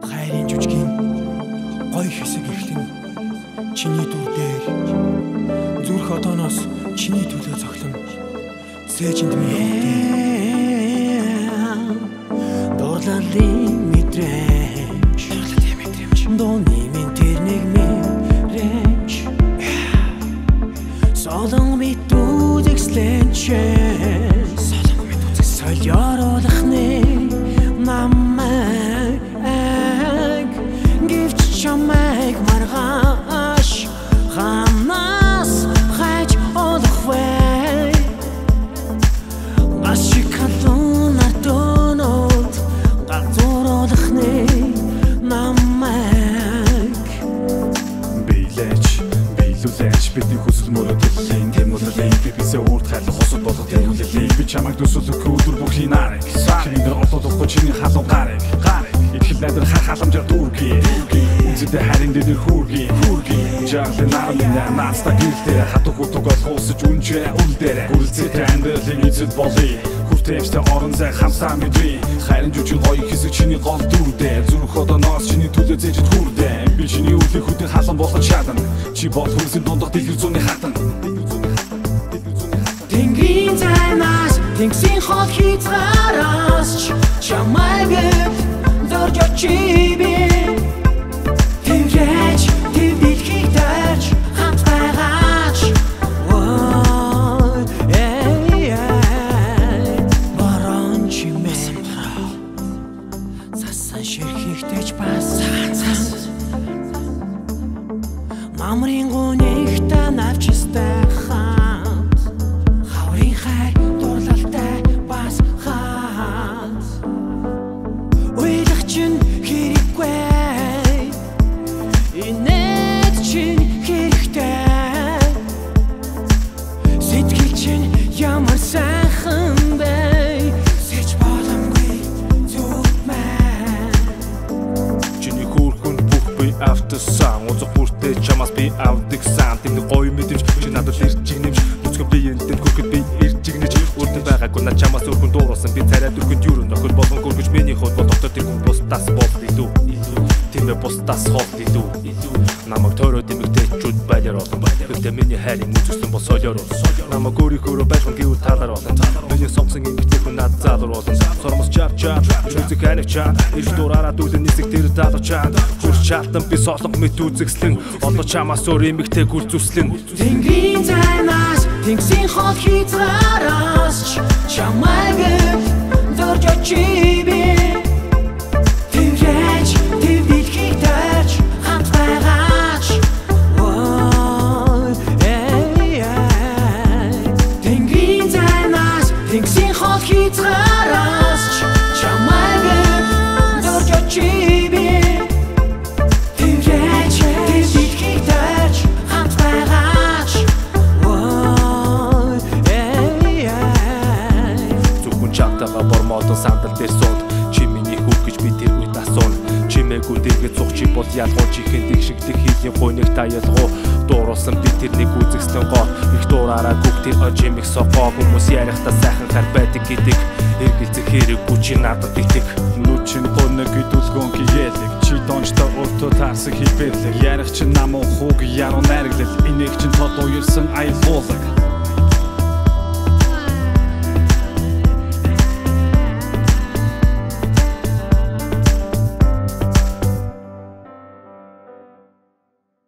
хайрын жүжгийн гоё хэсэг ихтэн чиний дүр дээр зүрх одооноос чиний төлөө цоглон цээжинд минь дурлалын мэдрэмж дууны минь тэр нэг мэрэмж солон мэд үзэсгэлэнчээс соль яруулах нэг намайг гівч чамайг маргааш хамнаас хайж олох вэ ашикалун ардонот газууруулах нэг намайг билүүлээч бидний хүсэл мөрөдлийн тэмүүлэлээ бисээ урд хайлах хосод болох тэмүүлэлээ би чамайг төсөөлөх өдөр бүхний нарыг чиний орлуулахгүй чиний халуун гарыг итгэл найдар халамжаар дүүргий үзэдэ харин дээр хүүргий жаглын нармын наацта гэртээ хатух утуг олгоосч үнжээ үлдээрэ гүрэлцээтэй амьдралын эзэд болъё хүртээмжтэй орон зай хамсаа мэдрий хайрын жүжиг гоё хэсэг чиний гол дүрдээ зүрх одооноос чиний төлөө зээжэд хүрдээ би чиний үлэх хөдөө халан болох чадна чи бол хүнсийн дундах дэлгэр зүүнний хатан Тэнгэрийн зайнаас тэнгисийн хол хязгаараас чамайг зорж очив би Тэврэж тэв дэлхийг тарж хамт байгаач барон чимээ сасан ширхэгтэйч бас мамрын гунигта навчистай хамт хаврын хайр дурлалтай бас хамт уйлах чинь хэрэггүй инээд чинь хэрэгтэй сэтгэл чинь ямар сайхан бэ сэч боломгүй зүгмээ чиний хөөрхөнд бүх би автосан узах бүртээ чамаас би авдаг сан тэнд гоё мэдвч чи надад ирж игнэмж нүцгэн би энтэнд хүрхэд би ирж игнэж үрдэн байгаагүй на чамаас өргөн дуурсан би царай дүрхэнд юурын нөхөр болгон гөргөж миний хот бодогтой тэр хүн бусдаас болд идүү тийм бусдаас хот идүү намайг төрөө дэмэгтэйчүүд байлаар олон гэхдээ миний хайрын үзэсгэлэн бол солиор намайг өөрийнхөө байхын гэвэл талаар олон миний сонгосон эмэгтэй хүн над залуур олон сормос чавчаа чүзэг ханагчаа ирж дураараа дүүлэн нисэх тэр залуу чаа хурц чаалтан би солонго мэт үзэсгэлэн одоо чамаас өөр эмэгтэй гүр зүслэн Тэнгэрийн зайнаас тэнгисийн хол хязгаараас чамайг зорж очив би Тэврэж тэв дэлхийг тарж хамт байгаач Тэнгэрийн зайнаас тэнгисийн хол хязгаараас чамайг зорж очив би Тэврэж тэв дэлхийг тарж хамт байгаач Зөвхөн чамтайгаа бормоодон сандал дээр сууд чи миний хүүг гэж би тэр үед асуун чимээгүй дэргэд цух чи бол ялгуу чихэн дэг шигдэг хийлийн гойныг таялгуу дууруулсан би тэрнийг үзэсгэлэн гоо их дуураараа гүг тэр ожимиг софоо хүмүүс ярихдаа сайхан хар байдаг гэдэг эргэлзэх хэрэггүй чи надад итэг нүчин гоног идүүлгөн хийлэг чи дончтой өртөө таарсан хэлбэрлэг ярих чин намуу хүүг яруу найрглал энийг чин тод уярсан аялуулаг